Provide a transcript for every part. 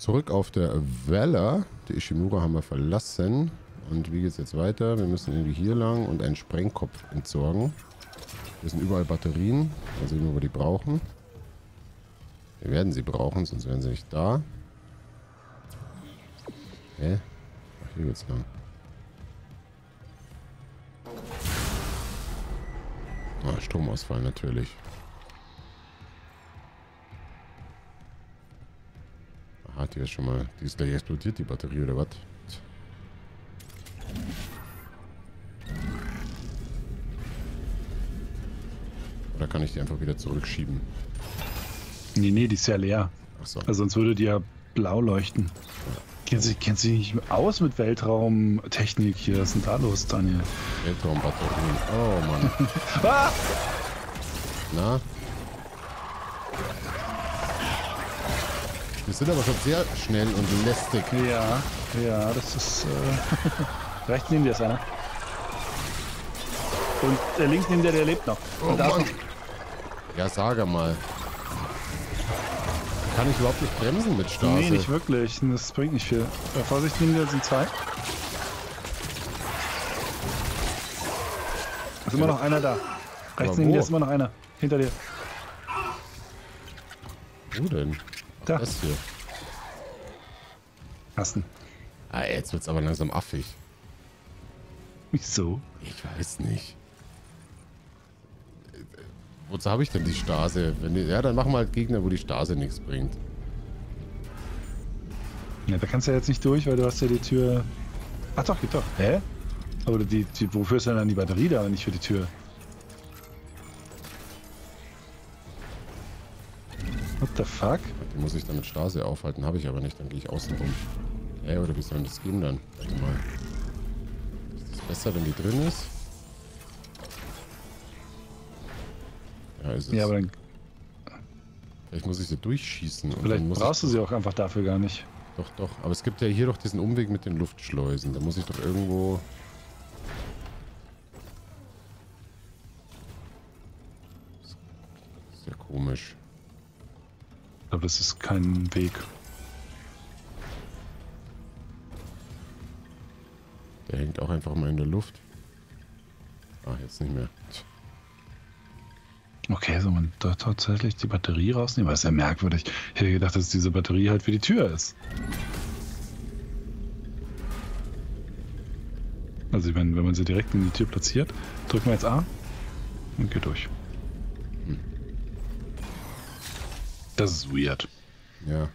Zurück auf der Welle. Die Ishimura haben wir verlassen. Und wie geht es jetzt weiter? Wir müssen irgendwie hier lang und einen Sprengkopf entsorgen. Hier sind überall Batterien. Mal sehen, wo wir die brauchen. Wir werden sie brauchen, sonst wären sie nicht da. Hä? Ach, hier geht's lang. Ah, Stromausfall natürlich. Aha, die ist schon mal... Die ist gleich explodiert, die Batterie, oder was? Oder kann ich die einfach wieder zurückschieben? Nee, nee, die ist ja leer. Achso. Also sonst würde die ja blau leuchten. Ja. Kennst du dich nicht aus mit Weltraumtechnik hier? Was ist denn da los, Daniel? Weltraumbatterien. Oh, Mann. Ah! Na? Wir sind aber schon sehr schnell und lästig. Ja, ja, das ist... rechts neben dir ist einer. Und links neben dir, der lebt noch. Oh, Und da ist Mann. noch... Ja, sage mal. Kann ich überhaupt nicht bremsen mit Stase? Nee, nicht wirklich. Das bringt nicht viel. Vorsicht, neben dir sind zwei. Ist immer noch einer da. Rechts Aber neben wo? dir ist immer noch einer. Hinter dir. Wo denn? Da. Das hier. Hassen. Ah, jetzt wird's aber langsam affig. Wieso? Ich weiß nicht. Wozu habe ich denn die Stase? Wenn die, ja, dann machen wir halt Gegner, wo die Stase nichts bringt. Ja, da kannst du ja jetzt nicht durch, weil du hast ja die Tür... Ach doch, geht doch. Hä? Aber wofür ist denn dann die Batterie da, nicht für die Tür? What the fuck? Die muss ich dann mit Stase aufhalten, habe ich aber nicht, dann gehe ich außen rum. Oder wie soll denn das gehen dann? Warte mal. Ist das besser, wenn die drin ist? Ja, ist es. Ja, aber dann... Vielleicht muss ich sie durchschießen. Und Vielleicht dann muss brauchst du sie auch einfach dafür gar nicht. Doch, doch. Aber es gibt ja hier doch diesen Umweg mit den Luftschleusen. Da muss ich doch irgendwo... Das ist ja komisch. Ich glaube, das ist kein Weg. Der hängt auch einfach mal in der Luft. Ah, jetzt nicht mehr. Okay, soll man da tatsächlich die Batterie rausnehmen? Das ist ja merkwürdig. Ich hätte gedacht, dass diese Batterie halt für die Tür ist. Also wenn man sie direkt in die Tür platziert, drücken wir jetzt A und geht durch. Das ist weird. Ja.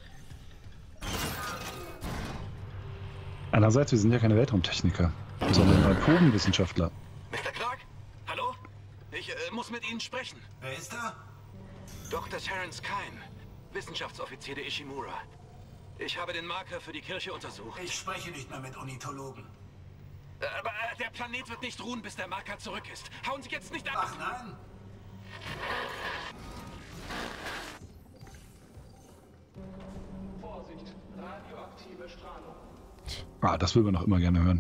Einerseits, wir sind ja keine Weltraumtechniker, sondern Atomwissenschaftler. Mr. Clark? Hallo? Ich muss mit Ihnen sprechen. Wer ist da? Dr. Terence Kine, Wissenschaftsoffizier der Ishimura. Ich habe den Marker für die Kirche untersucht. Ich spreche nicht mehr mit Ornithologen. Aber der Planet wird nicht ruhen, bis der Marker zurück ist. Hauen Sie jetzt nicht ab! Ach nein? Vorsicht, radioaktive Strahlung. Ah, das will man doch immer gerne hören.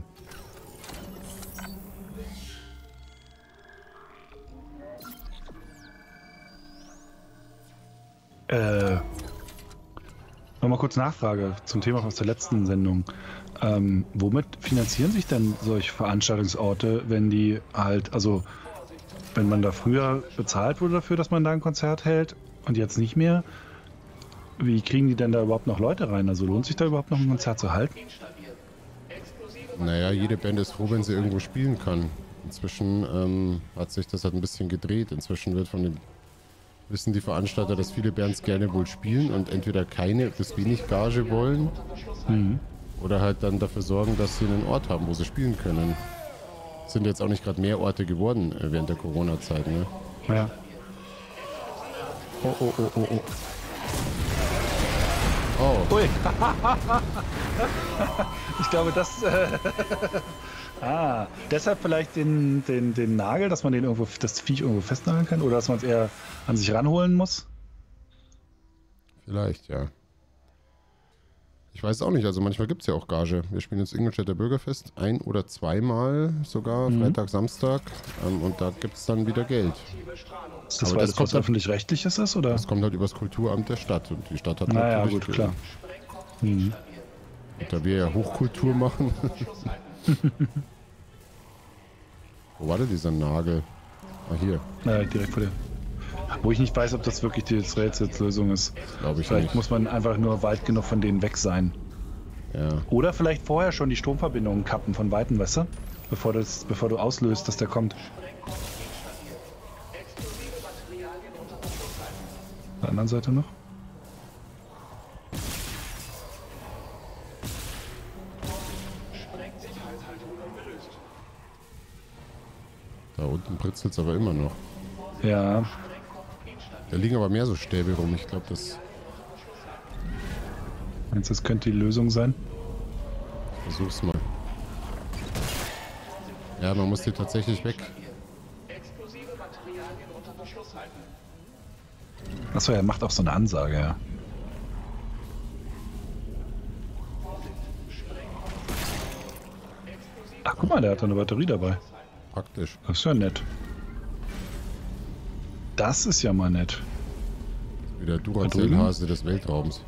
Nochmal kurz Nachfrage zum Thema aus der letzten Sendung. Womit finanzieren sich denn solche Veranstaltungsorte, wenn die halt, also wenn man da früher bezahlt wurde dafür, dass man da ein Konzert hält und jetzt nicht mehr, wie kriegen die denn da überhaupt noch Leute rein? Also lohnt sich da überhaupt noch ein Konzert zu halten? Naja, jede Band ist froh, wenn sie irgendwo spielen kann. Inzwischen hat sich das halt ein bisschen gedreht. Inzwischen wird wissen die Veranstalter, dass viele Bands gerne wohl spielen und entweder keine bis wenig Gage wollen oder halt dann dafür sorgen, dass sie einen Ort haben, wo sie spielen können. Es sind jetzt auch nicht gerade mehr Orte geworden während der Corona-Zeit, ne? Ja. Oh, oh, oh, oh, oh. Oh, Ui. Ich glaube, das... deshalb vielleicht den Nagel, dass man den irgendwo, das Viech irgendwo festnageln kann? Oder dass man es eher an sich ranholen muss? vielleicht, ja. Ich weiß auch nicht, also manchmal gibt es ja auch Gage. Wir spielen jetzt Ingolstädter Bürgerfest 1- oder zweimal sogar, Freitag, Samstag. Und da gibt es dann wieder Geld. Ist das, Aber weil das das kommt was halt- öffentlich-rechtliches ist, oder? Das kommt halt übers Kulturamt der Stadt. Und die Stadt hat Naja, natürlich... gut, klar. Mhm. Und da wir ja Hochkultur machen. Wo war denn dieser Nagel? Ah, hier. Direkt vor dir. Wo ich nicht weiß, ob das wirklich die Rätselslösung ist. Glaube ich Vielleicht nicht. muss man einfach nur weit genug von denen weg sein. Ja. Oder vielleicht vorher schon die Stromverbindungen kappen von Weitem, weißt du? Bevor du auslöst, dass der kommt. Auf der anderen Seite noch. Da unten britzelt es aber immer noch. Ja. Da liegen aber mehr so Stäbe rum. Ich glaube, das Meinst du, das könnte die Lösung sein? versuch's mal. Ja, man muss die tatsächlich weg. Achso, er macht auch so eine Ansage, ja. Ach, guck mal, der hat da eine Batterie dabei. Praktisch. Das ist ja nett. Das ist ja mal nett. Wie der Duracell-Hase des Weltraums.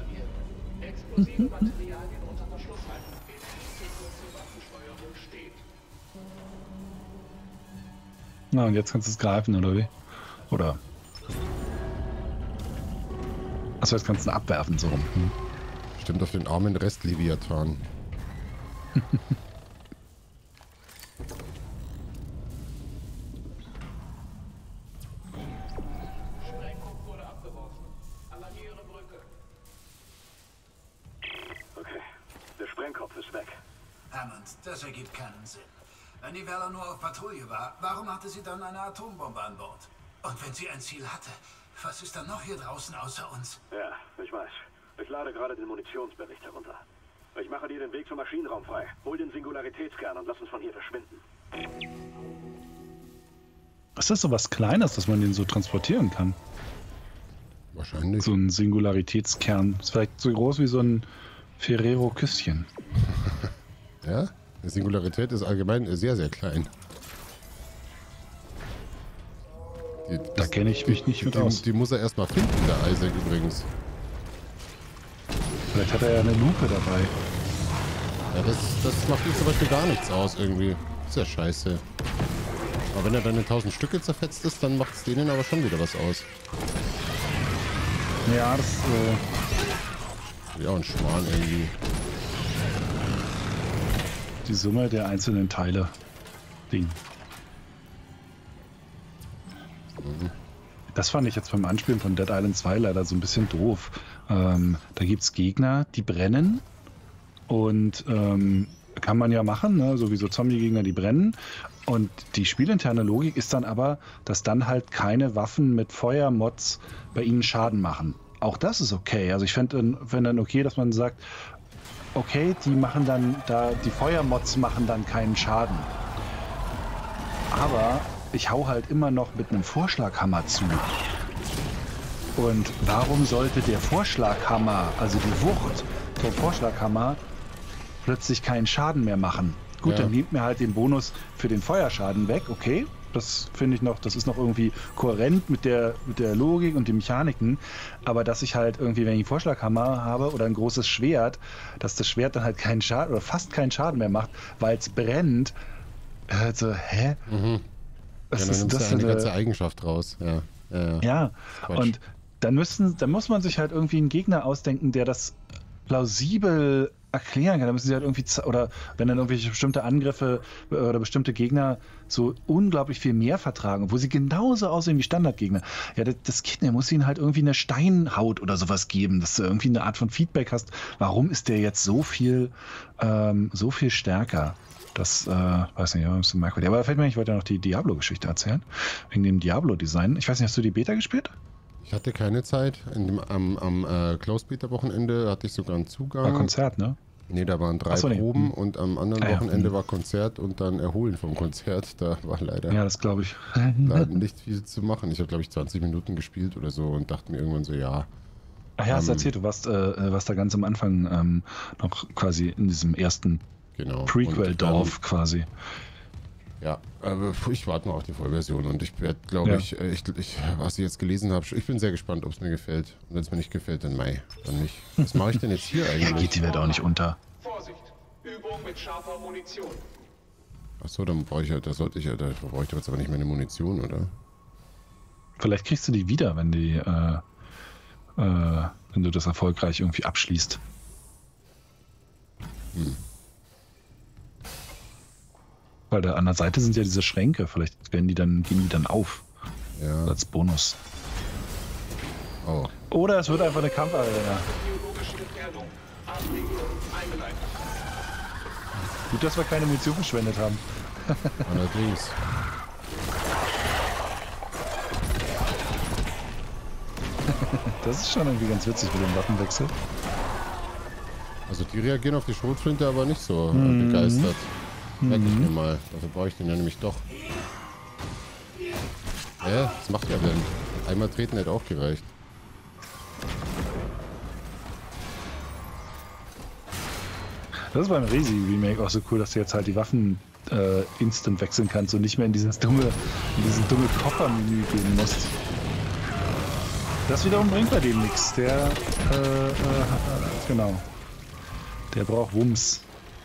Na, und jetzt kannst du es greifen, oder wie? Oder? Achso, jetzt kannst du ihn abwerfen, so rum. Stimmt, auf den armen Rest Leviathan. Okay, der Sprengkopf ist weg. Hammond, das ergibt keinen Sinn. Wenn die Vela nur auf Patrouille war, warum hatte sie dann eine Atombombe an Bord? Und wenn sie ein Ziel hatte, was ist dann noch hier draußen außer uns? Ja, ich weiß. Ich lade gerade den Munitionsbericht herunter. Ich mache dir den Weg zum Maschinenraum frei. Hol den Singularitätskern und lass uns von hier verschwinden. Ist das so was Kleines, dass man den so transportieren kann? Wahrscheinlich. So ein Singularitätskern. Ist vielleicht so groß wie so ein Ferrero-Küsschen. Ja? Die Singularität ist allgemein sehr, sehr klein. Da kenne ich mich nicht mit aus. Die muss er erstmal finden, der Isaac übrigens. Vielleicht hat er ja eine Lupe dabei. Ja, das macht ihm zum Beispiel gar nichts aus irgendwie. Ist ja scheiße. Aber wenn er dann in 1000 Stücke zerfetzt ist, dann macht es denen aber schon wieder was aus. Ja, das Ja, ein Schmarrn irgendwie. die Summe der einzelnen Teile. Ding. Das fand ich jetzt beim Anspielen von Dead Island 2 leider so ein bisschen doof. Da gibt es Gegner, die brennen und kann man ja machen, ne? Sowieso Zombie-Gegner, die brennen. Und die spielinterne Logik ist dann aber, dass dann halt keine Waffen mit Feuermods bei ihnen Schaden machen. Auch das ist okay. Also ich fände dann okay, dass man sagt, okay, die Feuermods machen dann keinen Schaden. Aber ich hau halt immer noch mit einem Vorschlaghammer zu. Und warum sollte der Vorschlaghammer, also die Wucht vom Vorschlaghammer, plötzlich keinen Schaden mehr machen? Gut, Ja. dann nimmt mir halt den Bonus für den Feuerschaden weg, okay. Das finde ich noch, das ist noch irgendwie kohärent mit der Logik und den Mechaniken. Aber dass ich halt irgendwie, wenn ich einen Vorschlaghammer habe oder ein großes Schwert, dass das Schwert dann halt keinen Schaden oder fast keinen Schaden mehr macht, weil es brennt. Also, hä? Mhm. Was Ja, dann ist nimmst das du eine für eine... ganze Eigenschaft raus. Ja. Ja, Quatsch. und dann muss man sich halt irgendwie einen Gegner ausdenken, der das plausibel erklären kann. Da müssen sie halt irgendwie, oder wenn dann irgendwelche bestimmte Angriffe oder bestimmte Gegner so unglaublich viel mehr vertragen, wo sie genauso aussehen wie Standardgegner. Ja, das Kind, der muss ihnen halt irgendwie eine Steinhaut oder sowas geben, dass du irgendwie eine Art von Feedback hast. Warum ist der jetzt so viel stärker? Das, weiß nicht, ist so merkwürdig. Aber fällt mir, ich wollte ja noch die Diablo-Geschichte erzählen. Wegen dem Diablo-Design. Ich weiß nicht, hast du die Beta gespielt? Ich hatte keine Zeit. Am Close-Beta-Wochenende hatte ich sogar einen Zugang. War Konzert, ne? Nee, da waren 3 Ach so, nee. Proben und am anderen Ah, ja. Wochenende war Konzert und dann Erholen vom Konzert. Da war leider, Ja, das glaube ich. leider nicht viel zu machen. Ich habe, glaube ich, 20 Minuten gespielt oder so und dachte mir irgendwann so, ja. Ach ja, hast du erzählt, du warst da ganz am Anfang noch quasi in diesem ersten Genau. Prequel-Dorf quasi. Ja, aber ich warte noch auf die Vollversion und ich werde, glaube ich, was ich jetzt gelesen habe, ich bin sehr gespannt, ob es mir gefällt. Und wenn es mir nicht gefällt, dann dann nicht. Was mache ich denn jetzt hier eigentlich? Geht die Welt auch nicht unter. Vorsicht! Übung mit scharfer Munition. Achso, dann brauche ich da brauche ich jetzt aber nicht mehr eine Munition, oder? Vielleicht kriegst du die wieder, wenn wenn du das erfolgreich irgendwie abschließt. Weil da an der Seite sind ja diese Schränke, vielleicht gehen die dann auf. Ja. Als Bonus. Oh. Oder es wird einfach eine Kampfarena. Biologische Gefährdung. Abbregung eingeleitet. Gut, dass wir keine Munition verschwendet haben. Allerdings. Das ist schon irgendwie ganz witzig mit dem Waffenwechsel. Also die reagieren auf die Schrotflinte aber nicht so begeistert. Merke ich mir mal. Dafür brauche ich den ja nämlich doch. Was macht er denn? Einmal treten hätte auch gereicht. Das ist beim Resi-Remake auch so cool, dass du jetzt halt die Waffen instant wechseln kannst und nicht mehr in dieses dumme Koffermenü gehen musst. Das wiederum bringt bei dem nichts. Der, genau. Der braucht Wumms.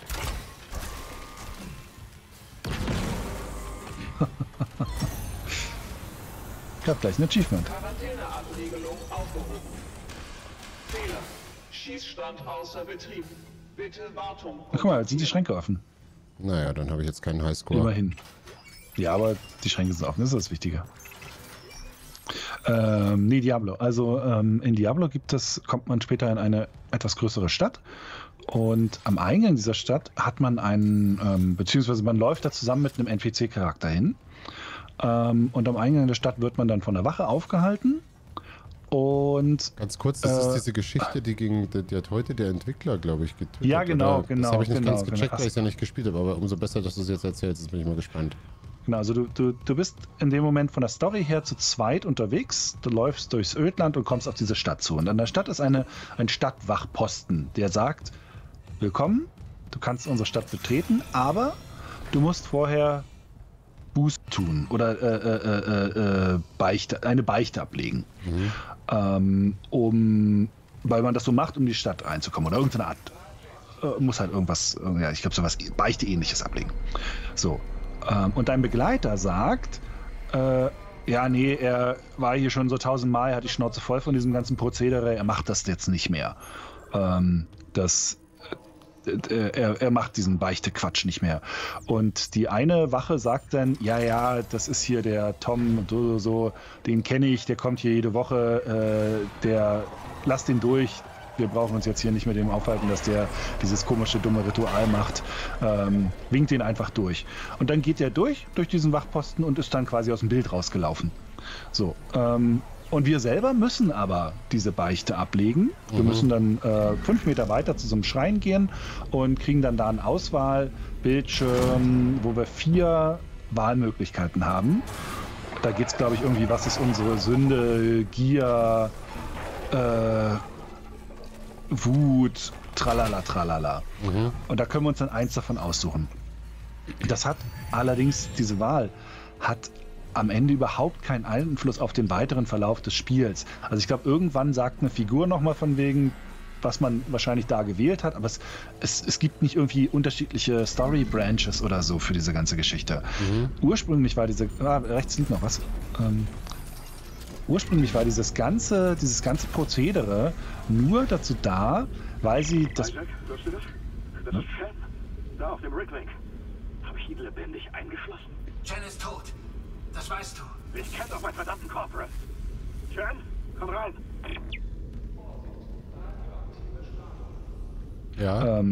Ich hab gleich ein Achievement. Quarantäneabregelung aufgehoben. Fehler. Schießstand außer Betrieb. Bitte Wartung. Ach, guck mal, jetzt sind die Schränke offen. Naja, dann habe ich jetzt keinen Highscore. Immerhin. Ja, aber die Schränke sind offen, das ist das Wichtige. Nee, Diablo. Also in Diablo kommt man später in eine etwas größere Stadt. Und am Eingang dieser Stadt hat man beziehungsweise man läuft da zusammen mit einem NPC-Charakter hin. Und am Eingang der Stadt wird man dann von der Wache aufgehalten. Und ganz kurz, das ist diese Geschichte, die hat heute der Entwickler, glaube ich, getötet. Ja, genau, oder? genau. Das habe ich nicht ganz gecheckt, genau. weil ich es ja nicht gespielt habe, aber umso besser, dass du es jetzt erzählst, jetzt bin ich mal gespannt. Genau, also du bist in dem Moment von der Story her zu zweit unterwegs. Du läufst durchs Ödland und kommst auf diese Stadt zu. Und an der Stadt ist ein Stadtwachposten, der sagt, willkommen, du kannst unsere Stadt betreten, aber du musst vorher Buße tun oder eine Beichte ablegen. Weil man das so macht, um in die Stadt reinzukommen. Oder irgendeine Art, muss halt irgendwas, ja, ich glaube sowas Beichte-ähnliches ablegen. So. Und dein Begleiter sagt, ja, nee, er war hier schon so 1000-mal, hat die Schnauze voll von diesem ganzen Prozedere, er macht das jetzt nicht mehr. Er macht diesen Beichte-Quatsch nicht mehr. Und die eine Wache sagt dann, ja, das ist hier der Tom und so, den kenne ich, der kommt hier jede Woche, lass den durch. Wir brauchen uns jetzt hier nicht mit dem aufhalten, dass der dieses komische, dumme Ritual macht. Winkt den einfach durch. Und dann geht er durch diesen Wachposten und ist dann quasi aus dem Bild rausgelaufen. So. Und wir selber müssen aber diese Beichte ablegen. Wir müssen dann 5 Meter weiter zu so einem Schrein gehen und kriegen dann da einen Auswahlbildschirm, wo wir 4 Wahlmöglichkeiten haben. Da geht es, glaube ich, irgendwie, was ist unsere Sünde, Gier, Wut, tralala. Und da können wir uns dann eins davon aussuchen. Das hat allerdings, diese Wahl hat am Ende überhaupt keinen Einfluss auf den weiteren Verlauf des Spiels. Also ich glaube, irgendwann sagt eine Figur nochmal von wegen, was man wahrscheinlich da gewählt hat, aber es gibt nicht irgendwie unterschiedliche Story-Branches oder so für diese ganze Geschichte. Ursprünglich war rechts liegt noch was. Ursprünglich war dieses ganze Prozedere nur dazu da, weil sie das... Isaac, hörst du das? Das ist Chen. Da auf dem Ricklink. Habe ich ihn lebendig eingeschlossen? Chen ist tot. Das weißt du. Ich kenne doch meinen verdammten Corporal. Chen, komm rein. Ja.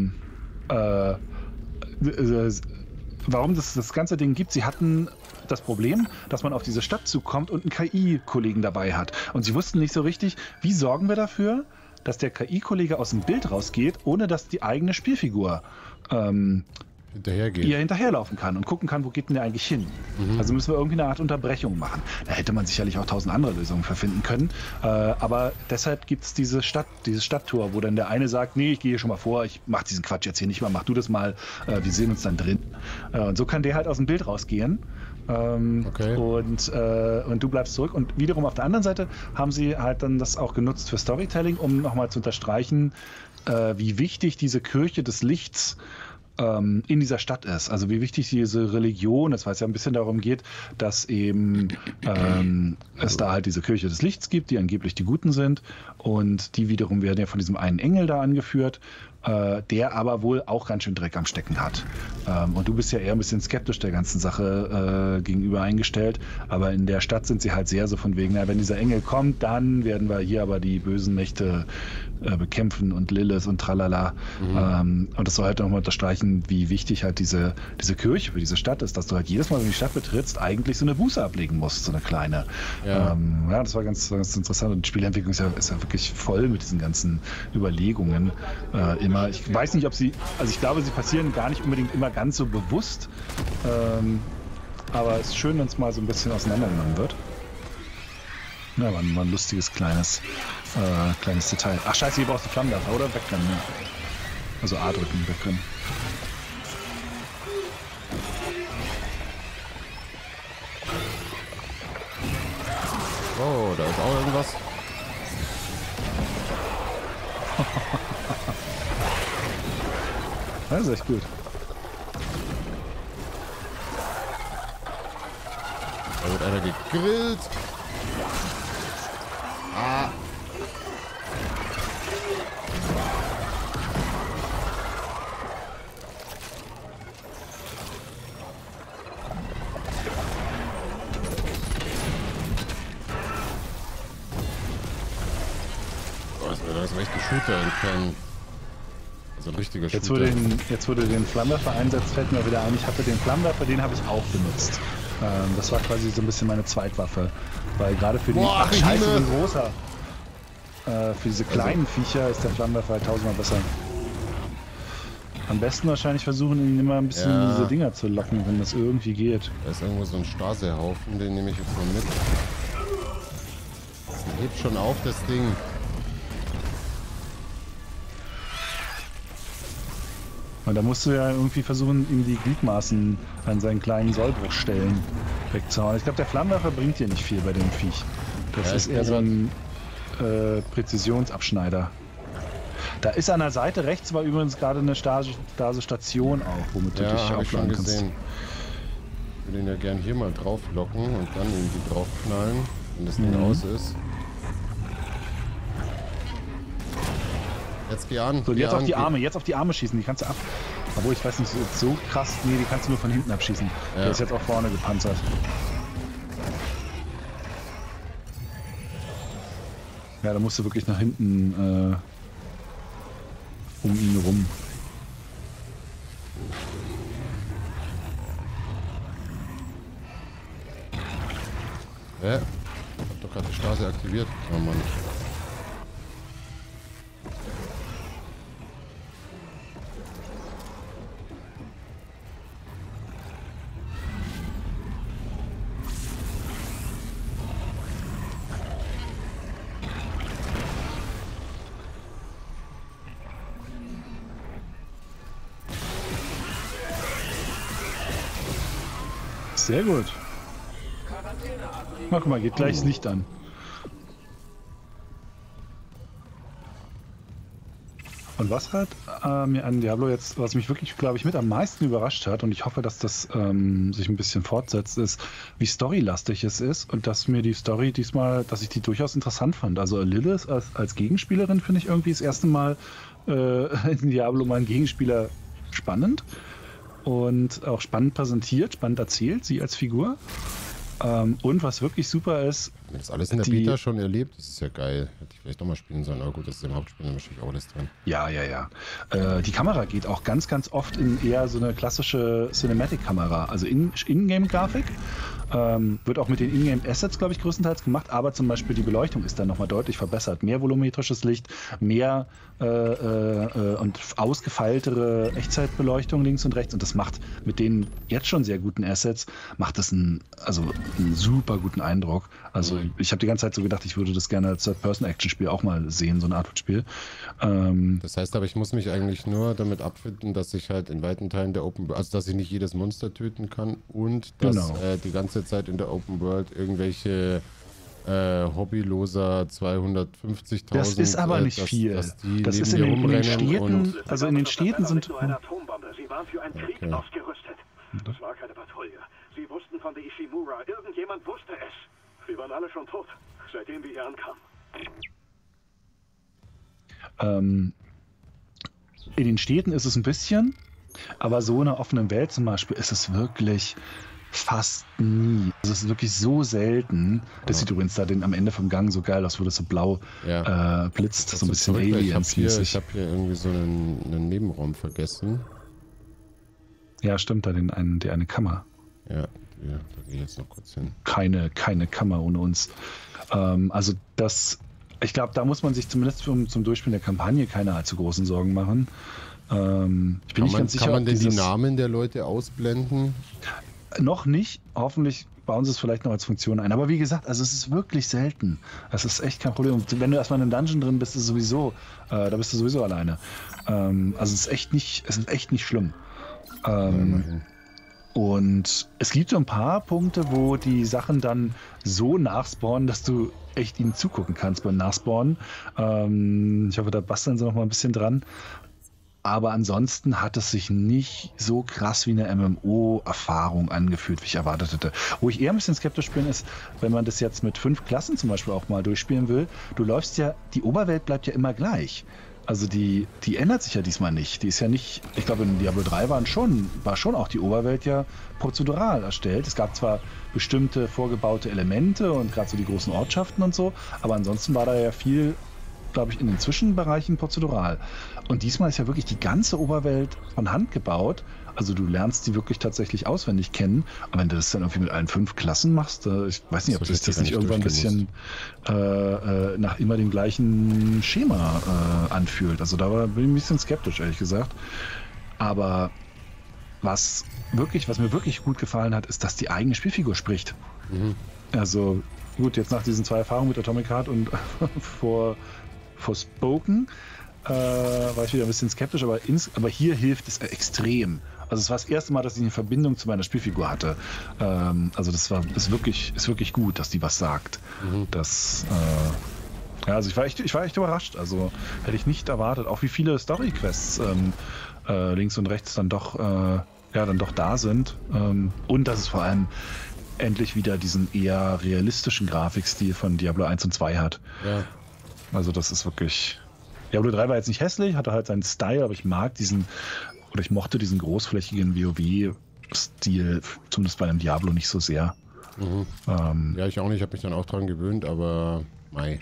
Warum das ganze Ding gibt, sie hatten das Problem, dass man auf diese Stadt zukommt und einen KI-Kollegen dabei hat. Und sie wussten nicht so richtig, wie sorgen wir dafür, dass der KI-Kollege aus dem Bild rausgeht, ohne dass die eigene Spielfigur hinterhergeht. ihr hinterherlaufen kann und gucken kann, wo geht denn der eigentlich hin. Also müssen wir irgendwie eine Art Unterbrechung machen. Da hätte man sicherlich auch 1000 andere Lösungen für finden können. Aber deshalb gibt es diese Stadttour, wo dann der eine sagt, nee, ich gehe hier schon mal vor, ich mache diesen Quatsch jetzt hier nicht mal, mach du das mal, wir sehen uns dann drin. Und so kann der halt aus dem Bild rausgehen. Okay. Und du bleibst zurück. Und wiederum auf der anderen Seite haben sie halt dann das auch genutzt für Storytelling, um nochmal zu unterstreichen, wie wichtig diese Kirche des Lichts in dieser Stadt ist. Also wie wichtig diese Religion ist, weil es ja ein bisschen darum geht, dass eben es da halt diese Kirche des Lichts gibt, die angeblich die Guten sind. Und die wiederum werden ja von diesem einen Engel da angeführt, der aber wohl auch ganz schön Dreck am Stecken hat. Und du bist ja eher ein bisschen skeptisch der ganzen Sache gegenüber eingestellt. Aber in der Stadt sind sie halt sehr so von wegen, na, wenn dieser Engel kommt, dann werden wir hier aber die bösen Mächte bekämpfen und Lilith und tralala. Und das soll halt nochmal unterstreichen, wie wichtig halt diese Kirche für diese Stadt ist, dass du halt jedes Mal, wenn du die Stadt betrittst, eigentlich so eine Buße ablegen musst, so eine kleine. Ja, das war ganz interessant. Und die Spielentwicklung ist ja wirklich voll mit diesen ganzen Überlegungen. Ich weiß nicht, ob sie, also ich glaube, sie passieren gar nicht unbedingt immer ganz so bewusst, aber es ist schön, wenn es mal so ein bisschen auseinandergenommen wird. Ja, war ein lustiges kleines Detail. Ach scheiße, hier brauchst du Flammenwerfer, oder? Wegrennen, ja. Also A drücken, wegrennen. Oh, da ist auch irgendwas. Das ist echt gut. Da wird einer gegrillt. Ah. Oh, das ist ein echter Shooter entfernen. Also ein richtiger Shooter. Jetzt, wo du den Flammenwerfer einsetzt, fällt mir wieder ein, ich hatte den Flammenwerfer, den habe ich auch benutzt. Das war quasi so ein bisschen meine Zweitwaffe. Weil gerade für die... Boah, scheiße, so ein großer. Für diese kleinen Viecher ist der Flammenwerfer halt 1000-mal besser. Am besten wahrscheinlich versuchen, ihn immer ein bisschen in diese Dinger zu locken, wenn das irgendwie geht. Da ist irgendwo so ein Stasi-Haufen, den nehme ich jetzt mal mit. Das hebt schon auf, das Ding. Und da musst du ja irgendwie versuchen, ihm die Gliedmaßen an seinen kleinen Sollbruchstellen wegzuhauen. Ich glaube, der Flammenwerfer bringt hier nicht viel bei dem Viech. Das ist eher so ein Präzisionsabschneider. Da ist an der Seite rechts war übrigens gerade eine Station auch, womit du dich aufladen kannst. Gesehen. Ich würde ihn ja gern hier mal drauf locken und dann irgendwie draufknallen, wenn das Ding aus ist. Jetzt geh an. So, jetzt auf die Arme schießen, die kannst du ab. Obwohl, ich weiß nicht, so krass, nee, die kannst du nur von hinten abschießen. Ja. Der ist jetzt auch vorne gepanzert. Ja, da musst du wirklich nach hinten um ihn rum. Ich hab doch gerade die Stasi aktiviert. Oh Mann. Sehr gut. Na, guck mal, geht gleich das Licht an. Und was hat mir an Diablo jetzt, was mich wirklich, glaube ich, mit am meisten überrascht hat, und ich hoffe, dass das sich ein bisschen fortsetzt, ist, wie storylastig es ist und dass mir die Story diesmal, dass ich die durchaus interessant fand. Also Lilith als Gegenspielerin finde ich irgendwie das erste Mal in Diablo mal einen Gegenspieler spannend. Und auch spannend präsentiert, spannend erzählt, sie als Figur. Und was wirklich super ist, Wenn das alles in der Beta schon erlebt, das ist ja geil. Hätte ich vielleicht doch mal spielen sollen. Aber gut, das ist im Hauptspiel natürlich auch alles drin. Ja. Die Kamera geht auch ganz oft in eher so eine klassische Cinematic-Kamera, also Ingame-Grafik. Wird auch mit den Ingame-Assets, glaube ich, größtenteils gemacht, aber zum Beispiel die Beleuchtung ist dann nochmal deutlich verbessert. Mehr volumetrisches Licht, mehr und ausgefeiltere Echtzeitbeleuchtung links und rechts und das macht mit den jetzt schon sehr guten Assets, macht das einen super guten Eindruck. Also ich habe die ganze Zeit so gedacht, ich würde das gerne als Third-Person-Action-Spiel auch mal sehen, so eine Art Spiel. Das heißt aber, ich muss mich eigentlich nur damit abfinden, dass ich halt in weiten Teilen der Open World, also dass ich nicht jedes Monster töten kann und dass die ganze Zeit in der Open World irgendwelche Hobbyloser 250.000. Das ist aber nicht viel. Das ist in den Städten, also in den Städten sind... Sie waren für einen Krieg ausgerüstet. Das war keine Patrouille. Sie wussten von der Ishimura. Irgendjemand wusste es. Wir waren alle schon tot, seitdem wir hier ankamen. In den Städten ist es ein bisschen, aber so in einer offenen Welt zum Beispiel ist es wirklich fast nie. Also es ist wirklich so selten. Das sieht übrigens da am Ende vom Gang so geil aus, wo das so blau blitzt, so ein bisschen Aliens-mäßig. Ich habe hier irgendwie so einen Nebenraum vergessen. Ja, stimmt, da die eine Kammer. Ja, da gehe ich jetzt noch kurz hin. Keine Kammer ohne uns. Also ich glaube, da muss man sich zumindest zum Durchspielen der Kampagne keine allzu großen Sorgen machen. Ich bin nicht ganz sicher, kann man denn die Namen der Leute ausblenden? Noch nicht. Hoffentlich bauen sie es vielleicht noch als Funktion ein. Aber wie gesagt, also es ist wirklich selten. Das ist echt kein Problem. Und wenn du erstmal in einem Dungeon drin bist, da bist du sowieso alleine. Also es ist echt nicht schlimm. Und es gibt so ein paar Punkte, wo die Sachen dann so nachspawnen, dass du echt ihnen zugucken kannst beim Nachspawnen. Ich hoffe, da basteln sie noch mal ein bisschen dran. Aber ansonsten hat es sich nicht so krass wie eine MMO-Erfahrung angefühlt, wie ich erwartet hätte. Wo ich eher ein bisschen skeptisch bin, ist, wenn man das jetzt mit 5 Klassen zum Beispiel auch mal durchspielen will, die Oberwelt bleibt ja immer gleich. Also die ändert sich ja diesmal nicht. Die ist ja nicht, ich glaube in Diablo 3 war schon auch die Oberwelt ja prozedural erstellt. Es gab zwar bestimmte vorgebaute Elemente und gerade so die großen Ortschaften und so, aber ansonsten war da ja viel, glaube ich, in den Zwischenbereichen prozedural. Und diesmal ist ja wirklich die ganze Oberwelt von Hand gebaut. Also du lernst die wirklich tatsächlich auswendig kennen. Und wenn du das dann irgendwie mit allen 5 Klassen machst, ich weiß nicht, ob sich das nicht irgendwann ein bisschen nach immer dem gleichen Schema anfühlt. Also da bin ich ein bisschen skeptisch, ehrlich gesagt. Aber was mir wirklich gut gefallen hat, ist, dass die eigene Spielfigur spricht. Also gut, jetzt nach diesen 2 Erfahrungen mit Atomic Heart und Forspoken war ich wieder ein bisschen skeptisch, aber hier hilft es extrem. Also es war das erste Mal, dass ich eine Verbindung zu meiner Spielfigur hatte. Also ist wirklich gut, dass die was sagt. Also ich war echt überrascht. Also hätte ich nicht erwartet, auch wie viele Story-Quests links und rechts dann doch da sind. Und dass es vor allem endlich wieder diesen eher realistischen Grafikstil von Diablo 1 und 2 hat. Ja. Also das ist wirklich... Diablo 3 war jetzt nicht hässlich, hatte halt seinen Style, aber ich mochte diesen großflächigen WoW-Stil, zumindest bei einem Diablo, nicht so sehr. Ja, ich auch nicht, ich habe mich dann auch dran gewöhnt, aber mei.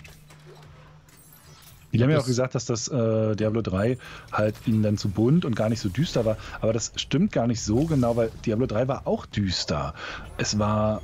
Die haben ja auch gesagt, dass das Diablo 3 halt ihnen dann zu bunt und gar nicht so düster war, aber das stimmt gar nicht so genau, weil Diablo 3 war auch düster. Es war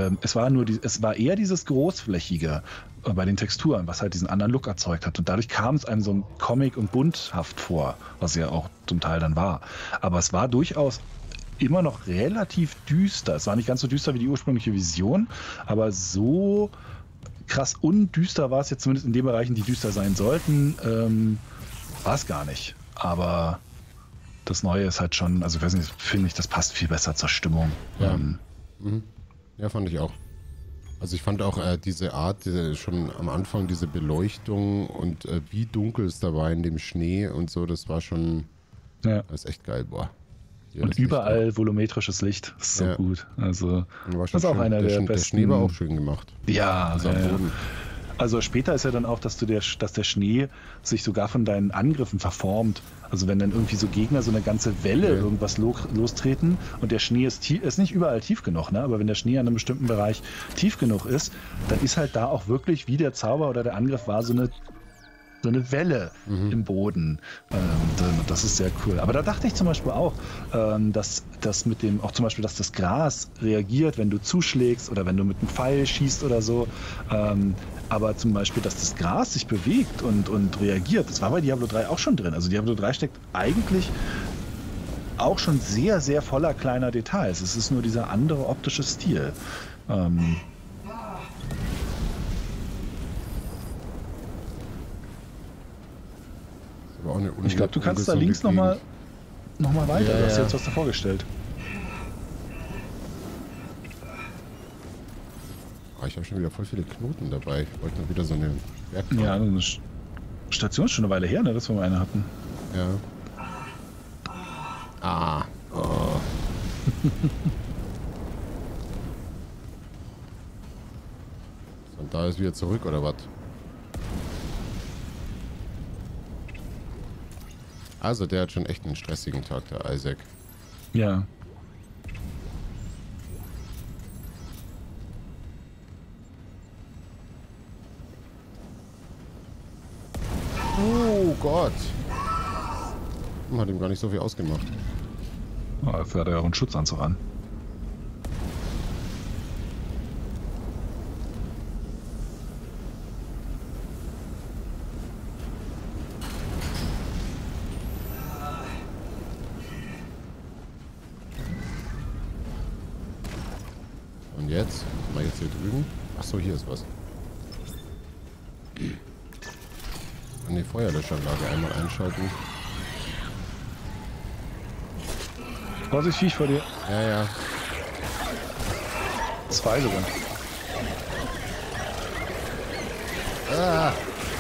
eher dieses großflächige bei den Texturen, was halt diesen anderen Look erzeugt hat. Und dadurch kam es einem so comic- und bunthaft vor, was ja auch zum Teil dann war. Aber es war durchaus immer noch relativ düster. Es war nicht ganz so düster wie die ursprüngliche Vision, aber so krass undüster war es jetzt zumindest in den Bereichen, die düster sein sollten, war es gar nicht. Aber das Neue ist halt schon, also ich weiß nicht, finde ich, das passt viel besser zur Stimmung. Ja, ja, fand ich auch. Also ich fand auch diese Art, schon am Anfang diese Beleuchtung und wie dunkel es da war in dem Schnee und so, das war schon, das ist echt geil, boah. Ja, und überall Licht, volumetrisches Licht, das ist so gut. Also das ist auch einer der besten. Der Schnee war auch schön gemacht. Ja, also am Boden. Also später ist ja dann auch, dass der Schnee sich sogar von deinen Angriffen verformt. Also wenn dann irgendwie so Gegner so eine ganze Welle irgendwas lostreten und der Schnee ist nicht überall tief genug, ne? Aber wenn der Schnee an einem bestimmten Bereich tief genug ist, dann ist halt da auch wirklich, wie der Zauber oder der Angriff war, so eine Welle im Boden. Das ist sehr cool. Aber da dachte ich zum Beispiel auch, dass das mit dem, auch zum Beispiel, dass das Gras reagiert, wenn du zuschlägst oder wenn du mit einem Pfeil schießt oder so. Aber zum Beispiel, dass das Gras sich bewegt und reagiert, das war bei Diablo 3 auch schon drin. Also Diablo 3 steckt eigentlich auch schon sehr, sehr voller kleiner Details. Es ist nur dieser andere optische Stil. Aber auch eine Ich glaube, du kannst da links nochmal weiter. Du hast jetzt was davor gestellt. Oh, ich habe schon wieder voll viele Knoten dabei. Ich wollte noch wieder so eine Werkbank. Ja, eine Station ist schon eine Weile her, ne, dass wir mal eine hatten. Ja. Oh. Und da ist wieder zurück, oder was? Also, der hat schon echt einen stressigen Tag, der Isaac. Ja. Oh Gott. Hat ihm gar nicht so viel ausgemacht. Oh, dafür hat er ja auch einen Schutzanzug an. Und jetzt? Mal jetzt hier drüben. Achso, hier ist was. An die Feuerlöschanlage einmal einschalten. Vorsicht, Viech vor dir. Ja, ja. 2 sogar. Ah.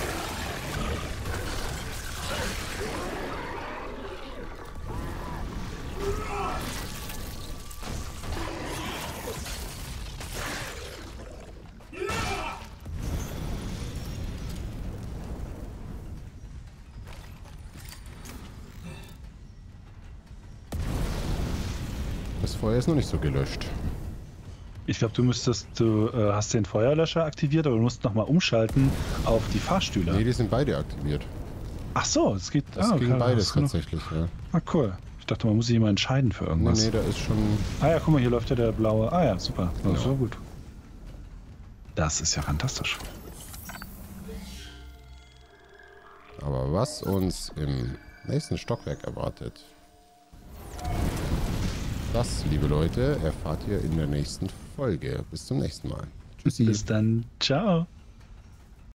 Das Feuer ist noch nicht so gelöscht. Ich glaube, du hast den Feuerlöscher aktiviert, aber du musst nochmal umschalten auf die Fahrstühle. Nee, die sind beide aktiviert. Ach so, es geht. Das ging beides tatsächlich, ja. Ah, cool. Ich dachte, man muss sich immer entscheiden für irgendwas. Nee, da ist schon... Ah ja, guck mal, hier läuft ja der blaue. Ah ja, super. Das ist Ja. ja gut. Das ist ja fantastisch. Aber was uns im nächsten Stockwerk erwartet, das, liebe Leute, erfahrt ihr in der nächsten Folge. Bis zum nächsten Mal. Tschüssi. Bis dann. Ciao.